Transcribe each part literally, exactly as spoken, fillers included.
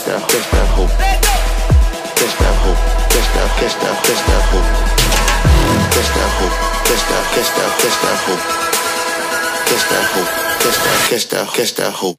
that, catch that hoe. Catch that hoe. Catch that, catch that, catch that hoe. Catch that hoe. Catch that, catch that, catch that hoe. Catch that hoe. Catch that, catch that, catch that hoe.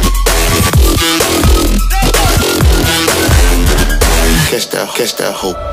Catch that, catch that hoe.